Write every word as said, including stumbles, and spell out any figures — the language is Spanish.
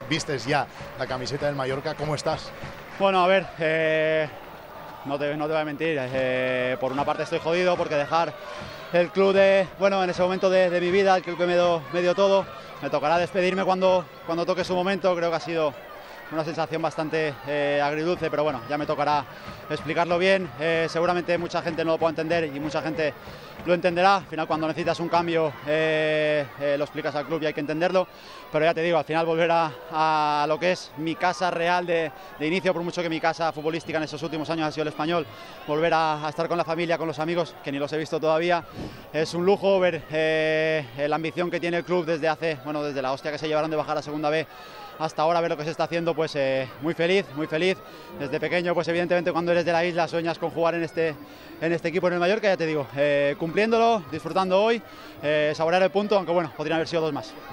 vistes ya la camiseta del Mallorca, ¿cómo estás? Bueno, a ver, eh, no, te, no te voy a mentir, eh, por una parte estoy jodido porque dejar el club de, bueno, en ese momento de, de mi vida, el club que me dio, me dio todo, me tocará despedirme cuando, cuando toque su momento. Creo que ha sido una sensación bastante eh, agridulce, pero bueno, ya me tocará explicarlo bien. Eh, seguramente mucha gente no lo puede entender y mucha gente lo entenderá. Al final, cuando necesitas un cambio, eh, eh, lo explicas al club y hay que entenderlo. Pero ya te digo, al final volver a, a lo que es mi casa real de, de inicio, por mucho que mi casa futbolística en esos últimos años ha sido el Español, volver a, a estar con la familia, con los amigos, que ni los he visto todavía, es un lujo ver eh, la ambición que tiene el club desde hace, bueno, desde la hostia que se llevaron de bajar a Segunda B hasta ahora, ver lo que se está haciendo, pues eh, muy feliz, muy feliz. Desde pequeño, pues evidentemente cuando eres de la isla sueñas con jugar en este, en este equipo en el Mallorca, ya te digo, eh, cumpliéndolo, disfrutando hoy, eh, saborear el punto, aunque bueno, podrían haber sido dos más.